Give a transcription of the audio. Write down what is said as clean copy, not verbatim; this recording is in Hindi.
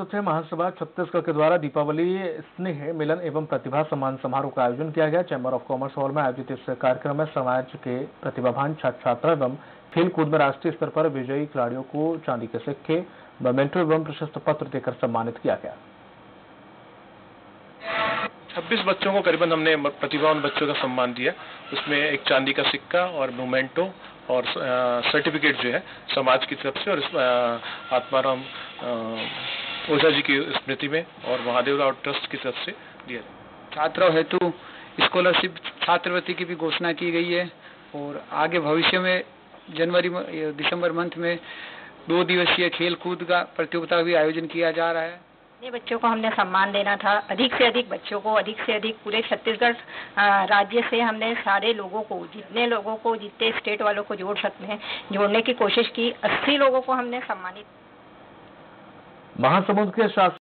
महासभा छत्तीसगढ़ के द्वारा दीपावली स्नेह मिलन एवं प्रतिभा सम्मान समारोह का आयोजन किया गया। चैम्बर ऑफ कॉमर्स हॉल में आयोजित इस कार्यक्रम में समाज के प्रतिभावान छात्र छात्रा एवं खेल कूद में राष्ट्रीय स्तर पर विजयी खिलाड़ियों को चांदी के सिक्के, मोमेंटो एवं प्रशस्ति पत्र देकर सम्मानित किया गया। 26 बच्चों को करीबन हमने प्रतिभावान बच्चों का सम्मान दिया। उसमें एक चांदी का सिक्का और मोमेंटो और सर्टिफिकेट जो है समाज की तरफ से और आत्माराम ओझा जी की स्मृति में और महादेवराव ट्रस्ट की तरफ से दिया। छात्रों हेतु स्कॉलरशिप छात्रवृत्ति की भी घोषणा की गई है और आगे भविष्य में दिसंबर मंथ में 2 दिवसीय खेल कूद का प्रतियोगिता भी आयोजन किया जा रहा है। ये बच्चों को हमने सम्मान देना था। अधिक से अधिक बच्चों को, अधिक से अधिक पूरे छत्तीसगढ़ राज्य से हमने सारे लोगों को, जितने स्टेट वालों को जोड़ सकते हैं, जोड़ने की कोशिश की। 80 लोगों को हमने सम्मानित। महासमुंद के शासक